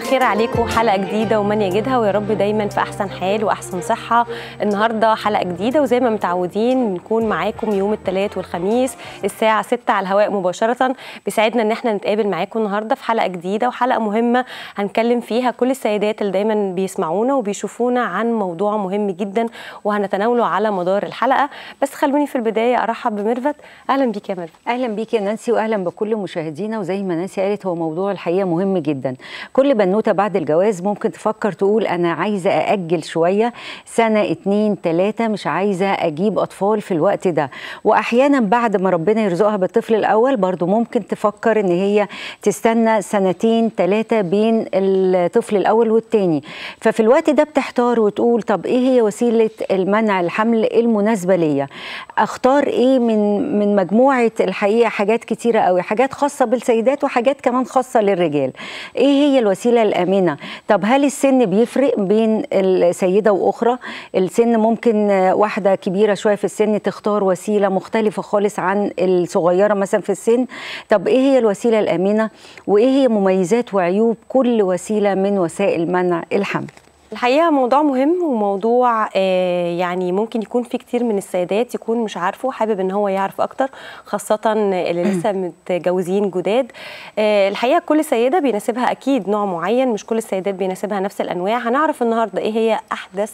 الخير عليكم. حلقة جديدة ومن يجدها، ويا رب دايما في أحسن حال وأحسن صحة. النهاردة حلقة جديدة، وزي ما متعودين نكون معاكم يوم الثلاث والخميس الساعة 6 على الهواء مباشرة. بيسعدنا إن احنا نتقابل معاكم النهاردة في حلقة جديدة وحلقة مهمة هنتكلم فيها كل السيدات اللي دايما بيسمعونا وبيشوفونا عن موضوع مهم جدا وهنتناوله على مدار الحلقة. بس خلوني في البداية أرحب بميرفت. أهلا بيك يا ميرفت. أهلا بيك يا نانسي، وأهلا بكل مشاهدينا. وزي ما نانسي قالت، هو موضوع الحقيقة مهم جدا. كل بنوتة بعد الجواز ممكن تفكر تقول أنا عايزة أأجل شوية، سنة 2 3، مش عايزة أجيب أطفال في الوقت ده. وأحيانا بعد ما ربنا يرزقها بالطفل الأول برضو ممكن تفكر إن هي تستنى 2 3 بين الطفل الأول والتاني. ففي الوقت ده بتحتار وتقول طب إيه هي وسيلة المنع الحمل المناسبة ليا؟ أختار إيه من مجموعة الحقيقة حاجات كتيرة قوي، حاجات خاصة بالسيدات وحاجات كمان خاصة للرجال. إيه هي الوسيلة الآمنة؟ طب هل السن بيفرق بين السيدة وأخرى؟ السن ممكن واحدة كبيرة شوية في السن تختار وسيلة مختلفة خالص عن الصغيرة مثلا في السن. طب إيه هي الوسيلة الآمنة؟ وإيه هي مميزات وعيوب كل وسيلة من وسائل منع الحمل؟ الحقيقة موضوع مهم، وموضوع يعني ممكن يكون في كتير من السيدات يكون مش عارفه، حابب ان هو يعرف اكتر، خاصة اللي لسه متجوزين جداد. الحقيقة كل سيدة بيناسبها اكيد نوع معين، مش كل السيدات بيناسبها نفس الانواع. هنعرف النهاردة ايه هي احدث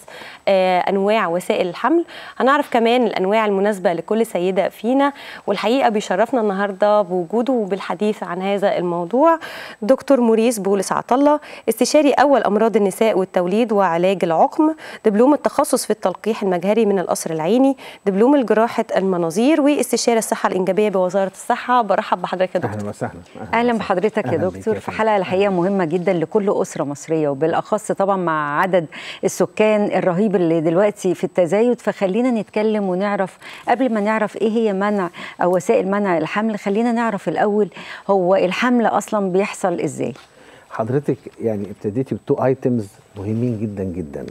انواع وسائل الحمل، هنعرف كمان الانواع المناسبة لكل سيدة فينا. والحقيقة بيشرفنا النهاردة بوجوده وبالحديث عن هذا الموضوع دكتور موريس بولس عطله، استشاري اول امراض النساء والتوليد وعلاج العقم، دبلوم التخصص في التلقيح المجهري من القصر العيني، دبلوم الجراحة المناظير، واستشاري الصحة الإنجابية بوزارة الصحة. برحب بحضرتك يا دكتور. أهلا وسهلا. أهلا بحضرتك يا دكتور في حلقة الحقيقة مهمة جدا لكل أسرة مصرية، وبالأخص طبعا مع عدد السكان الرهيب اللي دلوقتي في التزايد. فخلينا نتكلم ونعرف، قبل ما نعرف إيه هي منع أو وسائل منع الحمل، خلينا نعرف الأول هو الحمل أصلا بيحصل إزاي؟ حضرتك يعني ابتديتي بتو ايتمز مهمين جدا جدا.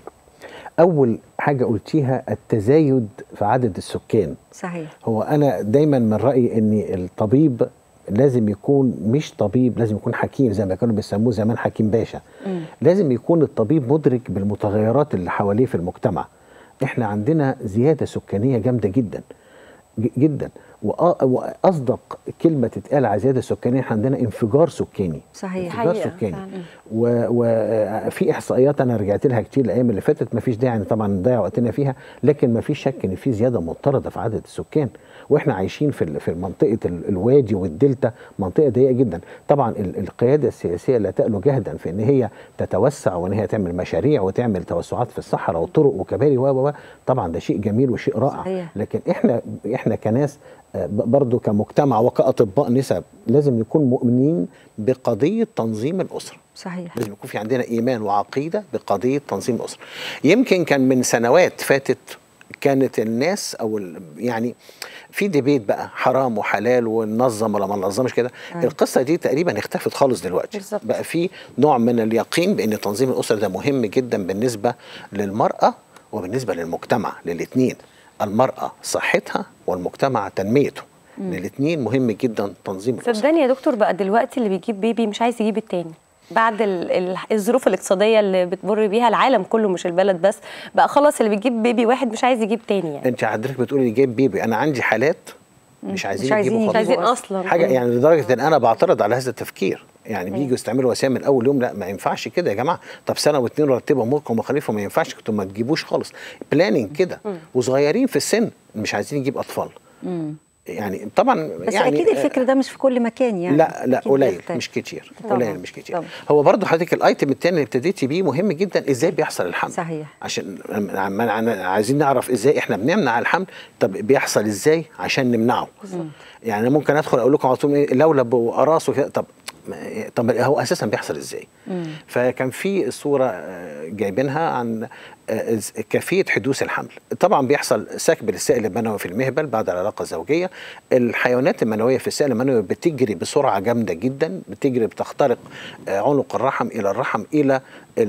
اول حاجه قلتيها التزايد في عدد السكان. صحيح. هو انا دايما من رايي ان الطبيب لازم يكون مش طبيب، لازم يكون حكيم زي ما كانوا بيسموه زمان حكيم باشا. لازم يكون الطبيب مدرك بالمتغيرات اللي حواليه في المجتمع. احنا عندنا زياده سكانيه جامده جدا جدا، واصدق كلمه تتقال على زياده سكانيه، احنا عندنا انفجار سكاني. صحيح. انفجار سكاني. وفي احصائيات انا رجعت لها كتير الايام اللي فاتت، ما فيش داعي طبعا نضيع وقتنا فيها، لكن ما فيش شك ان في زياده مضطرده في عدد السكان، واحنا عايشين في منطقه الوادي والدلتا، منطقه ضيقه جدا. طبعا القياده السياسيه لا تألو جهدا في ان هي تتوسع وان هي تعمل مشاريع وتعمل توسعات في الصحراء وطرق وكباري طبعا ده شيء جميل وشيء رائع. صحيح. لكن احنا كناس برضو كمجتمع وكأطباء نساء لازم نكون مؤمنين بقضية تنظيم الأسرة. صحيح. لازم يكون في عندنا إيمان وعقيدة بقضية تنظيم الأسرة. يمكن كان من سنوات فاتت كانت الناس يعني في ديبيت بقى حرام وحلال وننظم ولا ما ننظمش كده. القصة دي تقريبا اختفت خالص دلوقتي. بالزبط. بقى في نوع من اليقين بأن تنظيم الأسرة ده مهم جدا بالنسبة للمرأة وبالنسبة للمجتمع، للاتنين، المرأة صحتها والمجتمع تنميته. الاثنين مهم جدا تنظيم الأسرة. صدقني يا دكتور، بقى دلوقتي اللي بيجيب بيبي مش عايز يجيب التاني بعد الظروف الاقتصادية اللي بتمر بيها العالم كله مش البلد بس. بقى خلاص اللي بيجيب بيبي واحد مش عايز يجيب تاني. يعني انت حضرتك بتقولي جايب بيبي، انا عندي حالات مش عايزين يجيبوا مش عايزين اصلا حاجه. يعني لدرجه ان انا بعترض على هذا التفكير. يعني بييجوا يستعملوا وسائل من اول يوم، لا ما ينفعش كده يا جماعه. طب سنه واثنين رتبوا اموركم ومخالفهم، ما ينفعش انتوا ما تجيبوش خالص. بلاننج كده وصغيرين في السن مش عايزين يجيب اطفال. يعني طبعا بس يعني اكيد الفكر ده مش في كل مكان يعني. لا قليل مش كتير. قليل مش كتير. طبعا. هو برضو حضرتك الايتم الثاني اللي ابتديتي بيه مهم جدا، ازاي بيحصل الحمل. صحيح. عشان عايزين نعرف ازاي احنا بنمنع الحمل. طب بيحصل ازاي عشان نمنعه؟ يعني ممكن ادخل اقول لكم على طول لولب وقراص وكده. طب هو اساسا بيحصل ازاي؟ فكان في صوره جايبينها عن كيفيه حدوث الحمل. طبعا بيحصل سكب للسائل المنوي في المهبل بعد العلاقه الزوجيه. الحيوانات المنويه في السائل المنوي بتجري بسرعه جامده جدا، بتجري بتخترق عنق الرحم الى الرحم الى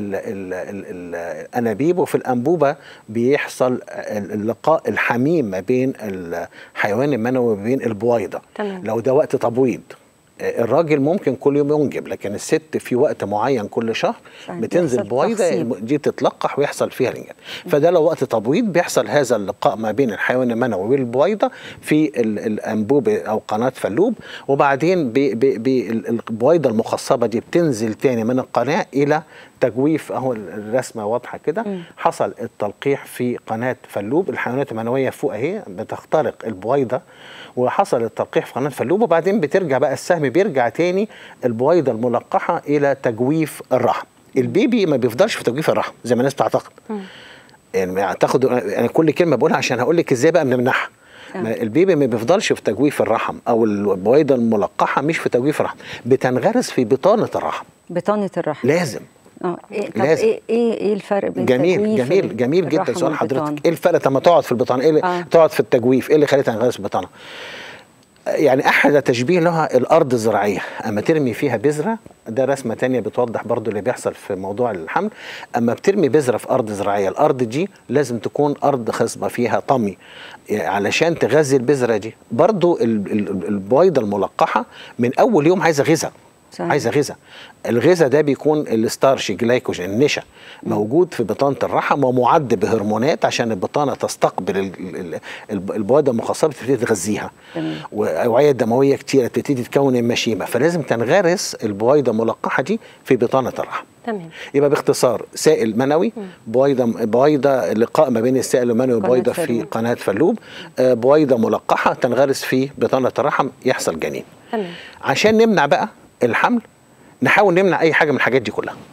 الانابيب، وفي الانبوبه بيحصل اللقاء الحميم ما بين الحيوان المنوي وبين البويضه. تمام. لو ده وقت تبويض الراجل ممكن كل يوم ينجب، لكن الست في وقت معين كل شهر بتنزل بويضه دي تتلقح ويحصل فيها الانجاب. فده لو وقت تبويض بيحصل هذا اللقاء ما بين الحيوان المنوي والبويضه في الانبوب او قناه فاللوب، وبعدين البويضه المخصبه دي بتنزل تاني من القناه الى تجويف. اهو الرسمه واضحه كده، حصل التلقيح في قناه فاللوب، الحيوانات المنويه فوق اهي بتخترق البويضه، وحصل التلقيح في قناه فاللوب، وبعدين بترجع بقى السهم بيرجع تاني البويضه الملقحه الى تجويف الرحم. البيبي ما بيفضلش في تجويف الرحم زي ما الناس بتعتقد. يعني اعتقد انا كل كلمه بقولها عشان هقول لك ازاي بقى بنمنعها. البيبي ما بيفضلش في تجويف الرحم، او البويضه الملقحه مش في تجويف الرحم، بتنغرس في بطانه الرحم. بطانه الرحم لازم. طب ايه الفرق بين جميل جدا سؤال حضرتك. ايه الفرق لما تقعد في البطانه؟ ايه تقعد في التجويف؟ ايه اللي خليها تنغرس في البطانه؟ يعني احد تشبيه لها الارض الزراعيه، اما ترمي فيها بذره، ده رسمه تانية بتوضح برضو اللي بيحصل في موضوع الحمل. اما بترمي بذره في ارض زراعيه، الارض دي لازم تكون ارض خصبه فيها طمي علشان تغذي البذره دي. برضو البويضه الملقحه من اول يوم عايزه غذاء، عايزه غذاء. الغذاء ده بيكون الستارش جلايكوجين، النشا، موجود في بطانه الرحم ومعد بهرمونات عشان البطانه تستقبل البويضه المخصبه تبتدي تغذيها. واوعيه دمويه كتيره تبتدي تكون المشيمه، فلازم تنغرس البويضه الملقحه دي في بطانه الرحم. تمام. يبقى باختصار سائل منوي، بويضه لقاء ما بين السائل المنوي وبويضه في قناه فاللوب، بويضه ملقحه تنغرس في بطانه الرحم، يحصل جنين. تمام. عشان نمنع بقى الحمل نحاول نمنع اي حاجه من الحاجات دي كلها.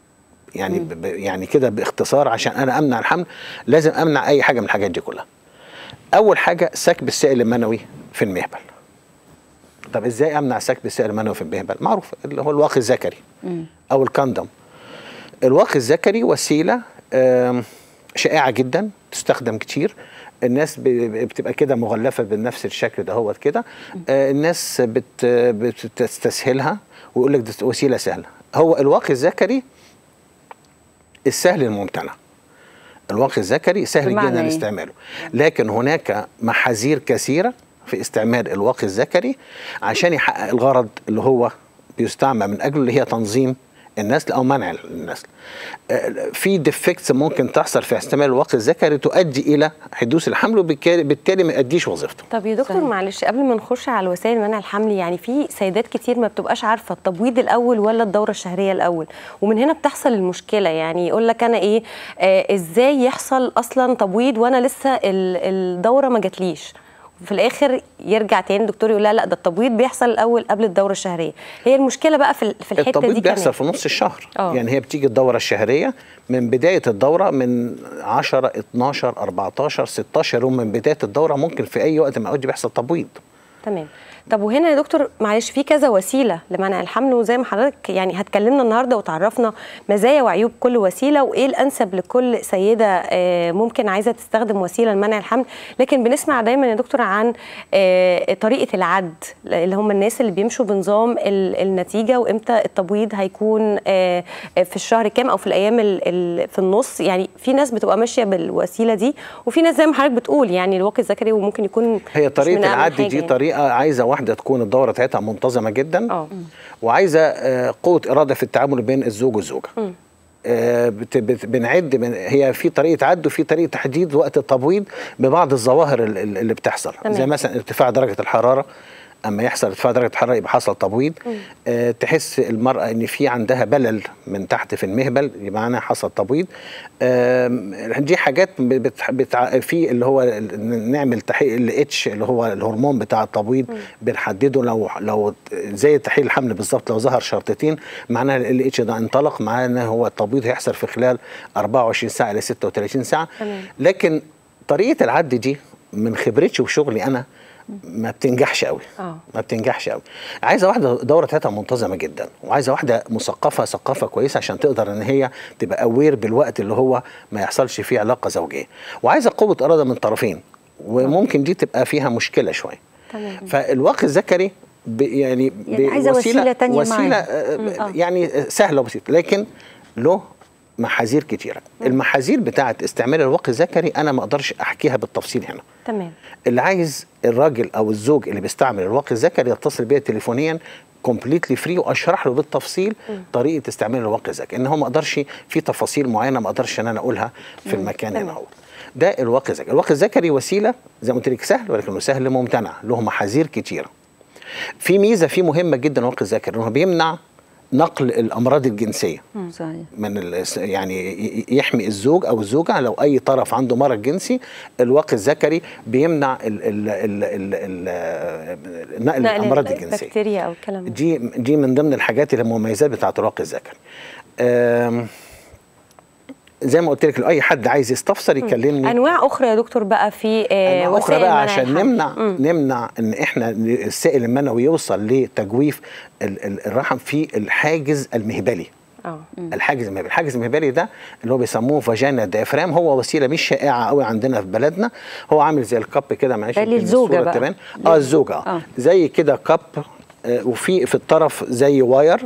يعني كده باختصار، عشان انا امنع الحمل لازم امنع اي حاجه من الحاجات دي كلها. اول حاجه سكب السائل المنوي في المهبل. طب ازاي امنع سكب السائل المنوي في المهبل؟ معروف اللي هو الواقي الذكري او الكندوم. الواقي الذكري وسيله شائعه جدا، تستخدم كتير. الناس بتبقى كده مغلفه بنفس الشكل ده هو كده. الناس بتستسهلها ويقول لك دي وسيله سهله. هو الواقي الذكري السهل الممتنع. الواقي الذكري سهل جدا استعماله، لكن هناك محاذير كثيره في استعمال الواقي الذكري عشان يحقق الغرض اللي هو بيستعمل من اجله، اللي هي تنظيم النسل او منع النسل. في ديفكتس ممكن تحصل في استعمال الواقي الذكري تؤدي الى حدوث الحمل، وبالتالي ما يؤديش وظيفته. طب يا دكتور معلش قبل ما نخش على وسائل منع الحمل، يعني في سيدات كتير ما بتبقاش عارفه التبويض الاول ولا الدوره الشهريه الاول، ومن هنا بتحصل المشكله. يعني يقول لك انا ازاي يحصل اصلا تبويض وانا لسه الدوره ما جاتليش، وفي الاخر يرجع تاني الدكتور يقول لا ده التبويض بيحصل الاول قبل الدوره الشهريه. هي المشكله بقى في الحته دي. التبويض بيحصل في نص الشهر. يعني هي بتيجي الدوره الشهريه من بدايه الدوره من 10 12 14 16 يوم من بدايه الدوره، ممكن في اي وقت من الاوقات بيحصل تبويض. تمام. طب وهنا يا دكتور معلش في كذا وسيله لمنع الحمل، وزي ما حضرتك يعني هتكلمنا النهارده وتعرفنا مزايا وعيوب كل وسيله وايه الانسب لكل سيده ممكن عايزه تستخدم وسيله لمنع الحمل. لكن بنسمع دايما يا دكتور عن طريقه العد، اللي هم الناس اللي بيمشوا بنظام النتيجه وامتى التبويض هيكون في الشهر كام او في الايام في النص. يعني في ناس بتبقى ماشيه بالوسيله دي، وفي ناس زي ما حضرتك بتقول يعني الواقي الذكري وممكن يكون هي طريقه العد دي طريقه عايزه واحده تكون الدوره بتاعتها منتظمه جدا، وعايزه قوه اراده في التعامل بين الزوج والزوجه. بنعد هي في طريقه عد وفي طريقه تحديد وقت التبويض ببعض الظواهر اللي بتحصل. زي مثلا ارتفاع درجه الحراره، اما يحصل ارتفاع درجه الحراره يبقى حصل تبويض. تحس المراه ان في عندها بلل من تحت في المهبل يبقى معناها حصل تبويض. دي حاجات في اللي هو نعمل تحقيق الاتش اللي هو الهرمون بتاع التبويض، بنحدده لو زي تحقيق الحمل بالظبط، لو ظهر شرطتين معناها الاتش ده انطلق، معناها هو التبويض هيحصل في خلال 24 ساعه الى 36 ساعه. لكن طريقه العد دي من خبرتي وشغلي انا ما بتنجحش قوي. ما بتنجحش قوي. عايزه واحده الدوره بتاعتها منتظمه جدا، وعايزه واحده مثقفه ثقافه كويسه عشان تقدر ان هي تبقى اوير بالوقت اللي هو ما يحصلش فيه علاقه زوجيه، وعايزه قوه اراده من طرفين، وممكن دي تبقى فيها مشكله شويه. فالواقي الذكري يعني عايزه وسيله تانية يعني سهله وبسيطه، لكن له محاذير كتيره. المحاذير بتاعه استعمال الواقي الذكري انا ما اقدرش احكيها بالتفصيل هنا. تمام. اللي عايز الراجل او الزوج اللي بيستعمل الواقي الذكري يتصل بيا تليفونيا، كومبليتلي فري، واشرح له بالتفصيل طريقه استعمال الواقي الذكري، ان هو ما اقدرش في تفاصيل معينه ما اقدرش ان انا اقولها في المكان هنا اهو. ده الواقي الذكري. الواقي الذكري وسيله زي ما قلت لك سهل، ولكنه سهل ممتنع، له محاذير كتيره. في ميزه فيه مهمه جدا الواقي الذكري، انه بيمنع نقل الامراض الجنسيه. صحيح. من يعني يحمي الزوج او الزوجه لو اي طرف عنده مرض جنسي، الواقي الذكري بيمنع نقل الامراض الجنسيه، البكتيريا او الكلام ده. دي من ضمن الحاجات المميزات بتاعه الواقي الذكري. زي ما قلت لك، لو اي حد عايز يستفسر يكلمني. انواع اخرى يا دكتور بقى في انواع اخرى بقى عشان نمنع ان احنا السائل المنوي يوصل لتجويف الرحم في الحاجز المهبلي. الحاجز المهبلي، الحاجز المهبلي ده اللي هو بيسموه فاجينا ديافرام، هو وسيله مش شائعه قوي عندنا في بلدنا. هو عامل زي الكب كده، معلش للزوجه بقى. الزوجه زي كده كب، وفي الطرف زي واير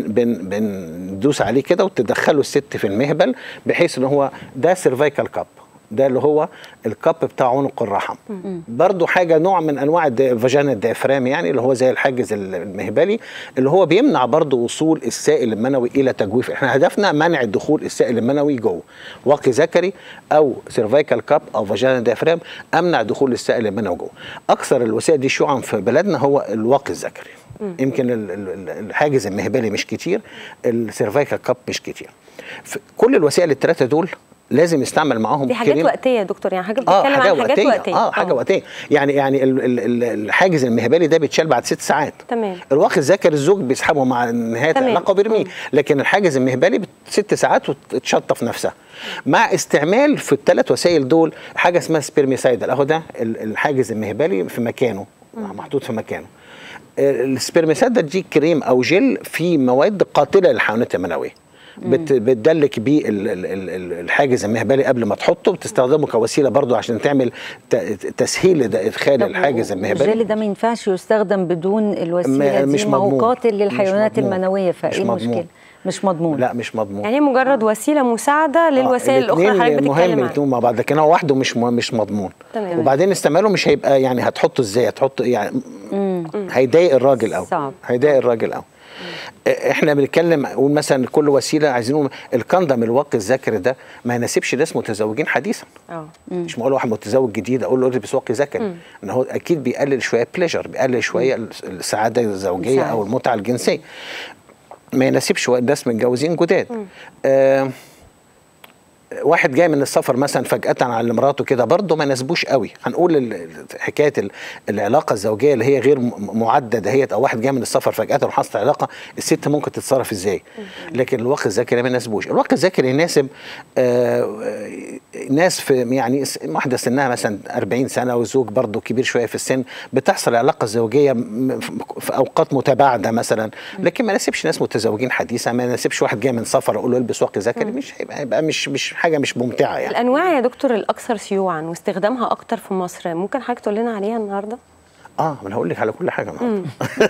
بندوس عليه كده وتدخله الست في المهبل، بحيث ان هو ده سيرفايكال كاب، ده اللي هو الكاب بتاع عنق الرحم. برضو حاجه نوع من انواع الفاجينا الديافرام، يعني اللي هو زي الحاجز المهبلي، اللي هو بيمنع برضو وصول السائل المنوي الى تجويف. احنا هدفنا منع دخول السائل المنوي جوه. واقي ذكري او سيرفايكال كاب او فاجينا ديافرام، امنع دخول السائل المنوي جوه. اكثر الوسائل دي شيوعا في بلدنا هو الواقي الذكري. يمكن الحاجز المهبلي مش كتير، السيرفايكال كاب مش كتير. كل الوسائل الثلاثه دول لازم يستعمل معاهم. دي حاجات وقتيه يا دكتور، يعني حاجه بتتكلم عن حاجات وقتيه. حاجه وقتيه، يعني الحاجز المهبلي ده بيتشال بعد 6 ساعات. تمام. الواقي الذكري الزوج بيسحبه مع نهايه العلاقه وبيرميه، لكن الحاجز المهبلي 6 ساعات وتشطف نفسها. مع استعمال في ال3 وسائل دول حاجه اسمها سبيرميسايدل، اهو ده الحاجز المهبلي في مكانه، محطوط في مكانه. السبيرميسايدل دي كريم او جل فيه مواد قاتله للحيوانات المنويه، بتدلك بيه الحاجز المهبلي قبل ما تحطه، بتستخدمه كوسيله برضو عشان تعمل تسهيل ادخال الحاجز المهبلي. الجل ده ما ينفعش يستخدم بدون الوسيله دي، ما هو قاتل للحيوانات المنويه، فايه المشكله؟ مش مضمون. لا مش مضمون، يعني مجرد وسيله مساعده للوسائل الاخرى اللي حضرتك بتتكلم عنها. مهم الاثنين مع بعض، لكن هو وحده مش مضمون. تمام. وبعدين استعماله مش هيبقى، يعني هتحطه ازاي؟ هتحطه يعني هيضايق الراجل قوي، هيضايق الراجل قوي. احنا بنتكلم اقول مثلا كل وسيله عايزين نقول الكندم الواقي الذكري ده ما يناسبش ناس متزوجين حديثا. مش معقول واحد متزوج جديد اقول له البس واقي ذكري، ان هو اكيد بيقلل شويه بليجر، بيقلل شويه السعاده الزوجيه او المتعه الجنسيه. ما يناسبش ناس متجوزين جداد. واحد جاي من السفر مثلا فجأة على مراته كده برضه ما يناسبوش قوي. هنقول حكايه العلاقه الزوجيه اللي هي غير معده دهيت، او واحد جاي من السفر فجأة وحصلت علاقه، الست ممكن تتصرف ازاي؟ لكن الواقي الذكري ما يناسبوش. الواقي الذكري يناسب ناس في يعني واحده سنها مثلا 40 سنه والزوج برضه كبير شويه في السن، بتحصل علاقه زوجيه في اوقات متباعده مثلا، لكن ما يناسبش ناس متزوجين حديثا. ما يناسبش واحد جاي من سفر اقول له البس واقي ذكري، مش هيبقى مش حاجه مش ممتعه يعني. الانواع يا دكتور الاكثر شيوعا واستخدامها اكتر في مصر، ممكن حضرتك تقول لنا عليها النهارده؟ ما انا هقول لك على كل حاجه النهارده.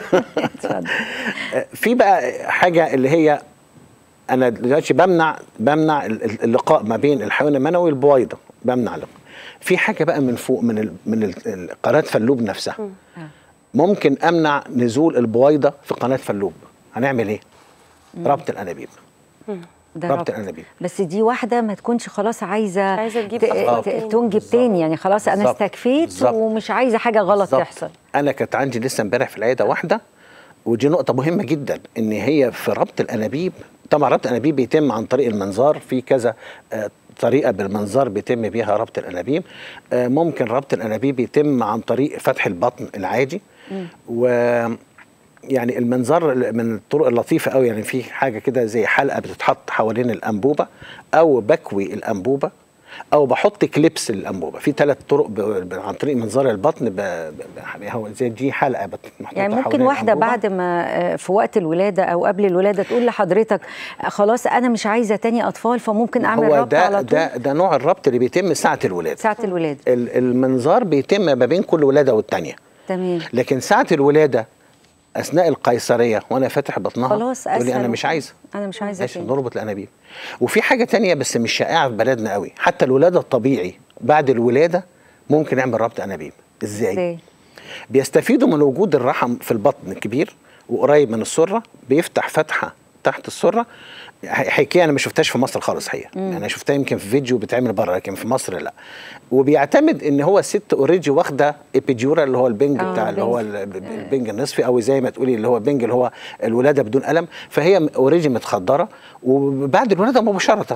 في بقى حاجه اللي هي انا دلوقتي بمنع اللقاء ما بين الحيوان المنوي والبويضه، بمنع اللقاء. في حاجه بقى من فوق من قناه فاللوب نفسها، ممكن امنع نزول البويضه في قناه فاللوب. هنعمل ايه؟ ربط الانابيب. ربط الانابيب. بس دي واحده ما تكونش خلاص عايزه تنجب تاني، يعني خلاص انا استكفيت ومش عايزه حاجه غلط تحصل. انا كانت عندي لسه امبارح في العياده واحده، ودي نقطه مهمه جدا، ان هي في ربط الانابيب. طبعا ربط الانابيب بيتم عن طريق المنظار، في كذا طريقه بالمنظار بيتم بيها ربط الانابيب. ممكن ربط الانابيب يتم عن طريق فتح البطن العادي، و يعني المنظار من الطرق اللطيفه قوي. يعني في حاجه كده زي حلقه بتتحط حوالين الانبوبه، او بكوي الانبوبه، او بحط كليبس للانبوبه. في 3 طرق عن طريق منظار البطن، هو زي دي حلقه محطوطه يعني ممكن واحده بعد ما في وقت الولاده او قبل الولاده تقول لحضرتك خلاص انا مش عايزه تاني اطفال، فممكن اعمل ربط على طول. ده نوع الربط اللي بيتم ساعه الولاده. ساعه الولاده المنظار بيتم ما بين كل ولاده والثانيه. تمام. لكن ساعه الولاده اثناء القيصريه وانا فاتح بطنها خلاص تقول لي انا مش عايزه نربط الانابيب. وفي حاجه تانية بس مش شائعه في بلدنا قوي، حتى الولاده الطبيعي بعد الولاده ممكن نعمل ربط انابيب. ازاي؟ بيستفيدوا من وجود الرحم في البطن الكبير، وقريب من السره بيفتح فتحه تحت السره. حكايه انا ما شفتهاش في مصر خالص حقيقه، انا شفتها يمكن في فيديو بيتعمل بره لكن في مصر لا. وبيعتمد ان هو الست اوريدي واخده ابيديورا اللي هو البنج بتاع اللي هو البنج النصفي، او زي ما تقولي اللي هو البنج اللي هو الولاده بدون الم، فهي اوريدي متخدره. وبعد الولاده مباشره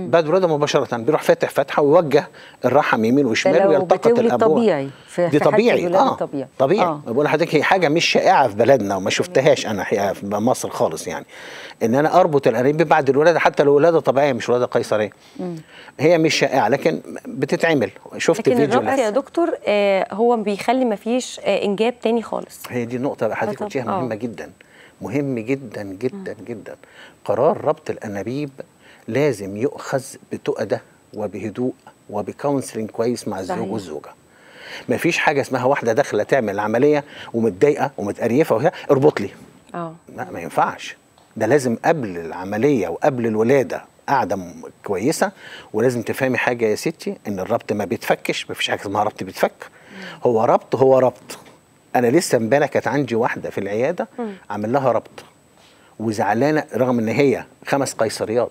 بيروح فاتح فتحه ويوجه الرحم يمين وشمال ويلتقط الابوه. طبيعي دي طبيعي طبيعي. بقول لحضرتك هي حاجه مش شائعه في بلدنا وما شفتهاش انا حقيقه في مصر خالص، يعني ان انا اربط الانابيب بعد الولاده حتى لو ولاده طبيعيه مش ولاده قيصريه. هي مش شائعه لكن بتتعمل. شفت لكن فيديو الربط يا دكتور هو بيخلي ما فيش انجاب تاني خالص. هي دي النقطه بقى حضرتك قلتيها مهمه جدا، مهم جدا جدا جدا. قرار ربط الانابيب لازم يؤخذ بتؤدة وبهدوء وبكونسلنج كويس مع الزوج والزوجه. ما فيش حاجه اسمها واحده داخله تعمل العمليه ومتضايقه ومتقريفه وهي اربط لي. لا ما ينفعش، ده لازم قبل العمليه وقبل الولاده قاعده كويسه. ولازم تفهمي حاجه يا ستي، ان الربط ما بيتفكش، ما فيش حاجه اسمها ربط بيتفك. هو ربط. انا لسه امبارح كانت عندي واحده في العياده عامل لها ربط وزعلانه رغم ان هي 5 قيصريات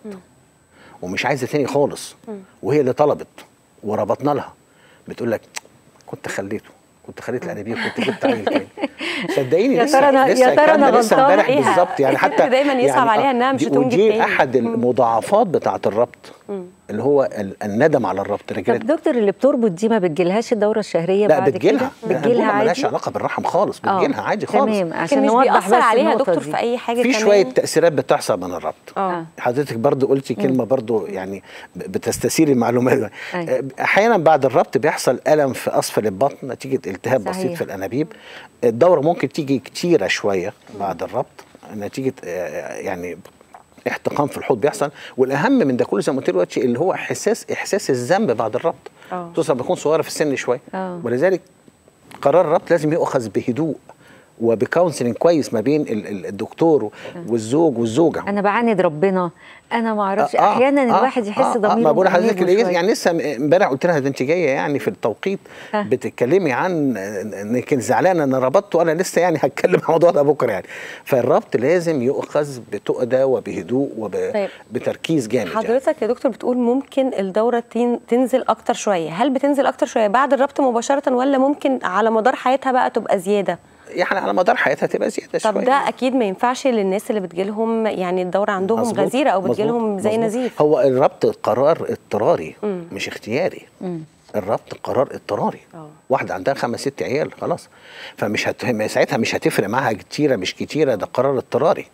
ومش عايزه تاني خالص، وهي اللي طلبت وربطنا لها. بتقول لك كنت خليت الانابيب كنت جبت عيل تاني. صدقيني يا ترى انا لسه امبارح بالظبط، يعني حتى دايما يصعب عليها انها مش هتنجب تاني. ودي احد المضاعفات بتاعه الربط اللي هو الندم على الربط. طب دكتور اللي بتربط دي ما بتجيلهاش الدوره الشهريه بعد كده؟ لا بتجيلها عادي، مالهاش علاقه بالرحم خالص، بتجيلها عادي خالص. تمام، عشان مش نوضح بيأثر عليها دكتور في اي حاجه. في شويه تاثيرات بتحصل من الربط. حضرتك برضو قلتي كلمه برضو يعني بتستثير المعلومات. احيانا بعد الربط بيحصل الم في اسفل البطن نتيجه التهاب بسيط في الانابيب. الدوره ممكن تيجي كتيره شويه بعد الربط نتيجه يعني احتقان في الحوض بيحصل. والاهم من ده كله زي ما قلت دلوقتي اللي هو احساس الذنب بعد الربط. خصوصا بيكون صغيره في السن شويه. ولذلك قرار الربط لازم يؤخذ بهدوء وبكونسلنج كويس ما بين الدكتور والزوج والزوجه. انا بعاند ربنا، انا ما اعرفش. احيانا الواحد يحس ضميره. ما بقول لحضرتك يعني لسه امبارح قلت لها ده انت جايه يعني في التوقيت بتتكلمي عن انك زعلانه ان ربطت، وانا لسه يعني هتكلم عن الموضوع ده بكره يعني. فالربط لازم يؤخذ بتؤدة وبهدوء وبتركيز جامد. حضرتك يا دكتور بتقول ممكن الدوره تنزل اكتر شويه، هل بتنزل اكتر شويه بعد الربط مباشره ولا ممكن على مدار حياتها بقى تبقى زياده؟ يعني على مدار حياتها تبقى زياده شويه. طب ده اكيد ما ينفعش للناس اللي بتجيلهم يعني الدوره عندهم غزيره او بتجيلهم زي نزيف. هو الربط قرار اضطراري مش اختياري. الربط قرار اضطراري. واحده عندها 5 6 عيال خلاص، فمش ساعتها مش هتفرق معاها كتيره مش كتيره، ده قرار اضطراري.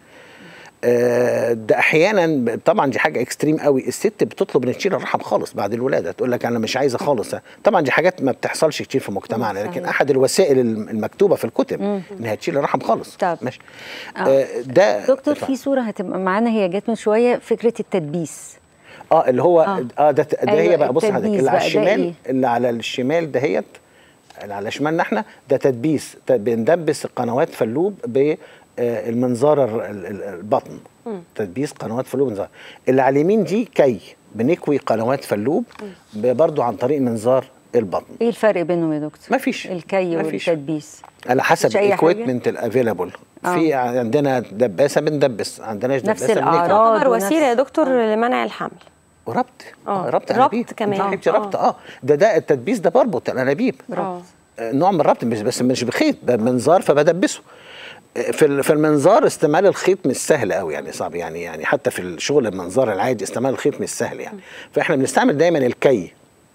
ده احيانا طبعا دي حاجه اكستريم قوي، الست بتطلب ان تشيل الرحم خالص بعد الولاده، تقول لك انا مش عايزه خالص. طبعا دي حاجات ما بتحصلش كتير في مجتمعنا، لكن احد الوسائل المكتوبه في الكتب انها تشيل الرحم خالص. ماشي. ده دكتور في صوره هتبقى معانا هي جت من شويه، فكره التدبيس. اللي هو ده هي بقى. بص حضرتك اللي على الشمال، اللي على الشمال دهيت اللي على شمالنا احنا ده تدبيس. بندبس قنوات فاللوب بالمنظار البطن. تدبيس قنوات فاللوب منظار. اللي على اليمين دي كي بنكوي قنوات فاللوب برضو عن طريق منظار البطن. ايه الفرق بينهم يا دكتور؟ مفيش الكي والتدبيس على حسب الاكويبمنت الافيلابل. في عندنا دباسه بندبس، عندناش دباسه نفس الاعراض. تعتبر وسيله يا دكتور لمنع الحمل وربط. ربط كمان. ربط. ده التدبيس ده بربط الانابيب. نوع من الربط بس مش بخيط، بمنظار فبدبسه. في المنظار استعمال الخيط مش سهل قوي، يعني صعب، يعني حتى في الشغل المنظار العادي استعمال الخيط مش سهل يعني. فاحنا بنستعمل دايما الكي.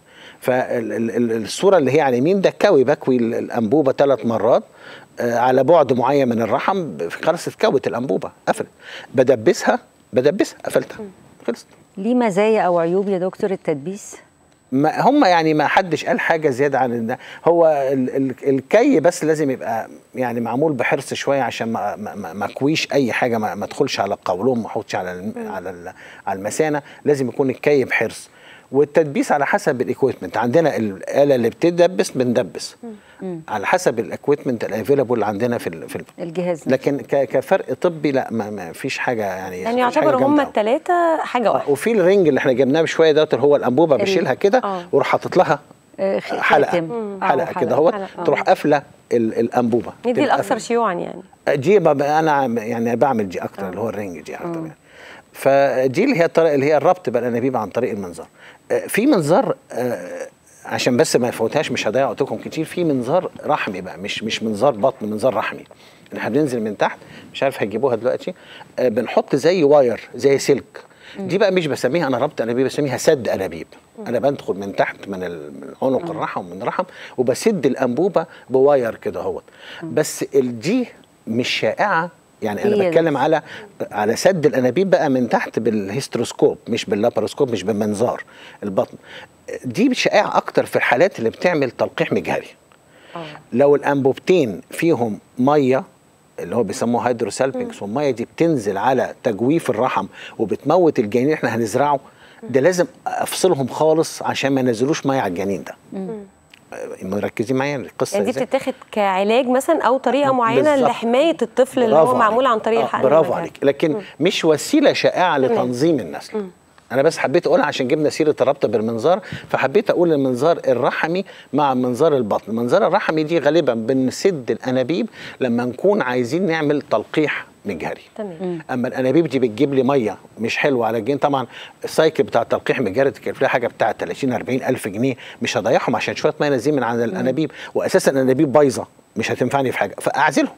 فالصوره اللي هي على اليمين ده كوي، بكوي الانبوبه 3 مرات على بعد معين من الرحم، خلصت كوت الانبوبه قفلت. بدبسها قفلتها خلصت. ليه مزايا او عيوب يا دكتور التدبيس؟ ما هم يعني ما حدش قال حاجه زياده عن ده. هو الكي بس لازم يبقى يعني معمول بحرص شويه عشان ما كويش اي حاجه، ما تدخلش على القولون، ما احطش على المثانه. لازم يكون الكي بحرص. والتدبيس على حسب الاكويبمنت. عندنا الاله اللي بتدبس بندبس على حسب الاكويبمنت الافيلابل اللي عندنا في الجهاز. لكن كفرق طبي لا، ما فيش حاجه يعني يعتبر هم الثلاثه حاجه واحده. وفي الرينج اللي احنا جبناه بشويه دوت اللي هو الانبوبه بشيلها كده واروح حاطط لها حلقه كده اهوت، تروح قافله الانبوبه. دي الاكثر شيوعا يعني. دي انا يعني بعمل دي اكتر، اللي هو الرنج دي اكتر يعني. فدي اللي هي الطريقه اللي هي الربط بقى الانابيب عن طريق المنظار. في منظار عشان بس ما يفوتهاش، مش هضيع وقتكم كتير، في منظار رحمي بقى، مش منظار بطن، منظار رحمي. احنا بننزل من تحت، مش عارف هتجيبوها دلوقتي، بنحط زي واير، زي سلك. دي بقى مش بسميها انا ربط انابيب، بسميها سد انابيب. انا بدخل من تحت من عنق الرحم ومن الرحم، وبسد الانبوبه بواير كده اهوت. بس دي مش شائعه يعني. انا بتكلم على سد الانابيب بقى من تحت بالهيستروسكوب، مش باللاباروسكوب، مش بمنظار البطن. دي شائعه اكتر في الحالات اللي بتعمل تلقيح مجهري. لو الانبوبتين فيهم ميه اللي هو بيسموه هيدروسالبينكس، والميه دي بتنزل على تجويف الرحم وبتموت الجنين اللي احنا هنزرعه، ده لازم افصلهم خالص عشان ما ينزلوش ميه على الجنين ده. مركزين معايا القصه يعني دي بتتاخد كعلاج مثلا او طريقه معينه بالزبط. لحمايه الطفل اللي هو معمول عن طريق الحقن. برافو عليك، لكن مش وسيله شائعه لتنظيم النسل. انا بس حبيت اقولها عشان جبنا سيره الربط بالمنظار، فحبيت اقول المنظار الرحمي مع منظار البطن. المنظار الرحمي دي غالبا بنسد الانابيب لما نكون عايزين نعمل تلقيح مجهري. تمام. اما الانابيب دي بتجيب لي ميه مش حلوه على الجين، طبعا السايكل بتاع التلقيح المجهري تكلف لها حاجه بتاعه 30 40 الف جنيه، مش هضيعهم عشان شويه ميه نازلين من عند الانابيب، واساسا الانابيب بايظه مش هتنفعني في حاجه، فاعزلهم.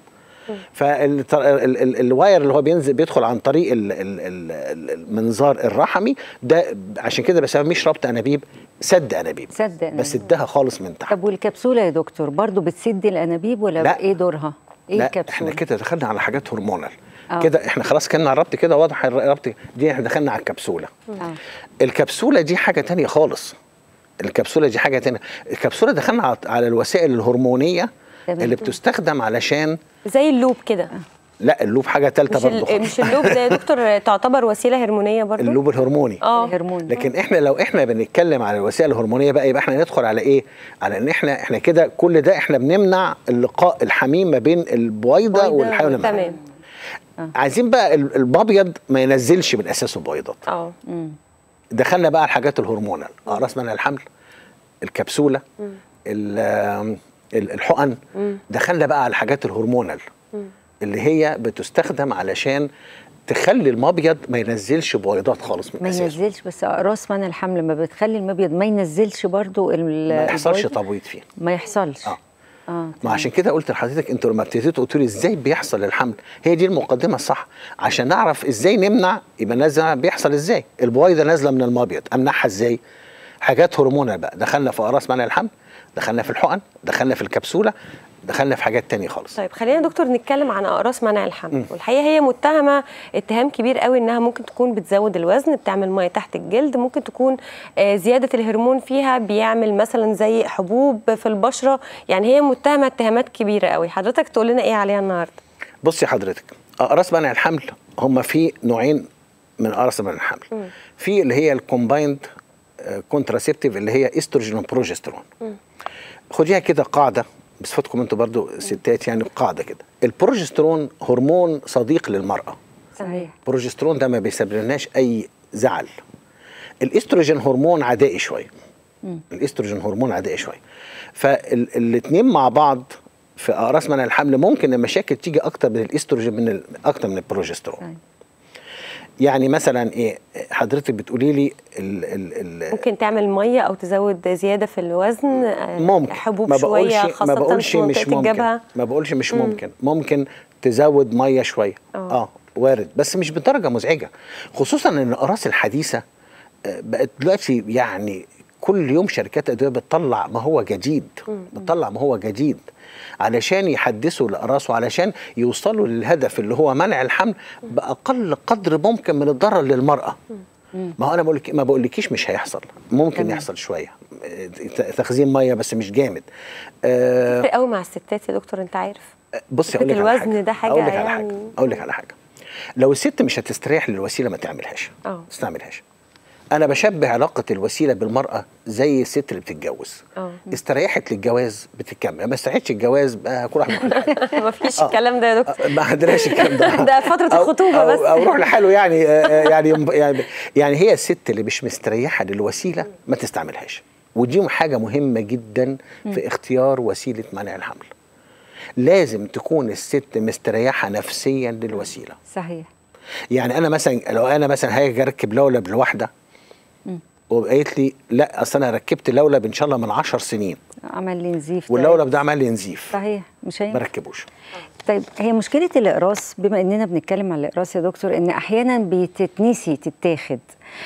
فالواير اللي هو بيدخل عن طريق المنظار الرحمي ده، عشان كده بسميه مش ربط انابيب، سد انابيب. بسدها خالص من تحت. طب والكبسوله يا دكتور برضو بتسد الانابيب ولا لا. ايه دورها؟ ايه لا الكبسوله؟ احنا كده دخلنا على حاجات هرمونال كده، احنا خلاص كنا على الربط كده واضح الربط دي، احنا دخلنا على الكبسوله. الكبسوله دي حاجه تانية خالص. الكبسوله دي حاجه تانية. الكبسوله دخلنا على الوسائل الهرمونيه اللي بتستخدم علشان زي اللوب كده. لا اللوب حاجه ثالثه برضه. مش اللوب ده يا دكتور تعتبر وسيله هرمونيه برضه؟ اللوب الهرموني. الهرموني. لكن احنا لو احنا بنتكلم على الوسائل الهرمونيه بقى، يبقى احنا ندخل على ايه؟ على ان احنا كده كل ده احنا بنمنع اللقاء الحميم ما بين البويضه والحيوان المنوي. تمام. عايزين بقى الابيض ما ينزلش من اساسه بويضات. دخلنا بقى الحاجات الهرمونال، اقراص منع الحمل، الكبسوله، الحقن. دخلنا بقى على الحاجات الهرمونال اللي هي بتستخدم علشان تخلي المبيض ما ينزلش بويضات خالص من اساسه. ما ينزلش، بس اقراص منع الحمل ما بتخلي المبيض ما ينزلش برضو ما يحصلش تبويض فيه. ما يحصلش. ما عشان كده قلت لحضرتك انتوا لما ابتديتوا قلتوا لي ازاي بيحصل الحمل، هي دي المقدمه الصح عشان نعرف ازاي نمنع. يبقى نازله بيحصل ازاي؟ البويضه نازله من المبيض، امنعها ازاي؟ حاجات هرمونال بقى، دخلنا في اقراص منع الحمل، دخلنا في الحقن، دخلنا في الكبسوله، دخلنا في حاجات تانية خالص. طيب خلينا دكتور نتكلم عن اقراص منع الحمل. والحقيقه هي متهمه اتهام كبير قوي انها ممكن تكون بتزود الوزن، بتعمل ميه تحت الجلد، ممكن تكون زياده الهرمون فيها بيعمل مثلا زي حبوب في البشره، يعني هي متهمه اتهامات كبيره قوي. حضرتك تقول لنا ايه عليها النهارده؟ بصي حضرتك، اقراص منع الحمل هم في نوعين من اقراص منع الحمل. في اللي هي الكومبايند كونتراسيبتيف اللي هي استروجين وبروجسترون. خديها كده قاعده بصفتكم انتوا برضو ستات، يعني قاعده كده. البروجسترون هرمون صديق للمراه. صحيح. البروجسترون ده ما بيسببلناش اي زعل. الاستروجين هرمون عدائي شويه. الاستروجين هرمون عدائي شويه. فالاثنين مع بعض في اقراص منع الحمل ممكن المشاكل تيجي اكتر من الاستروجين اكتر من البروجسترون. صحيح. يعني مثلا ايه حضرتك بتقولي لي ممكن تعمل ميه او تزود زياده في الوزن، ممكن حبوب شويه خاصه ما بقولش مش ممكن، ما بقولش مش ممكن، ممكن تزود ميه شويه. وارد، بس مش بدرجه مزعجه، خصوصا ان الاقراص الحديثه بقت دلوقتي يعني كل يوم شركات ادويه بتطلع ما هو جديد، بتطلع ما هو جديد علشان يحدثوا الاقراص وعلشان يوصلوا للهدف اللي هو منع الحمل باقل قدر ممكن من الضرر للمراه. ما هو انا ما بقولكيش مش هيحصل، ممكن يحصل شويه تخزين ميه بس مش جامد. فرق قوي مع الستات يا دكتور، انت عارف. بصي اقول لك على الوزن ده حاجه اقول لك على حاجه. لو الست مش هتستريح للوسيله ما تعملهاش، تستعملهاش. انا بشبه علاقه الوسيله بالمراه زي الست اللي بتتجوز. استريحت للجواز بتكمل، ما استريحتش الجواز بقى كل واحد ما فيش الكلام ده يا دكتور. ما عندناش الكلام ده. ده فتره الخطوبه بس. او روح لحاله يعني. يعني هي الست اللي مش مستريحه للوسيله ما تستعملهاش. ودي حاجه مهمه جدا في اختيار وسيله منع الحمل. لازم تكون الست مستريحه نفسيا للوسيله. صحيح. يعني انا مثلا لو انا مثلا هاجي اركب لولب لواحده وقالت لي لا اصل انا ركبت لولب ان شاء الله من 10 سنين عمل لي نزيف، واللولب ده عمل لي نزيف، صحيح مش هينفع، ما ركبوش. طيب هي مشكله الاقراص، بما اننا بنتكلم عن الاقراص يا دكتور، ان احيانا بتتنسي تتاخد،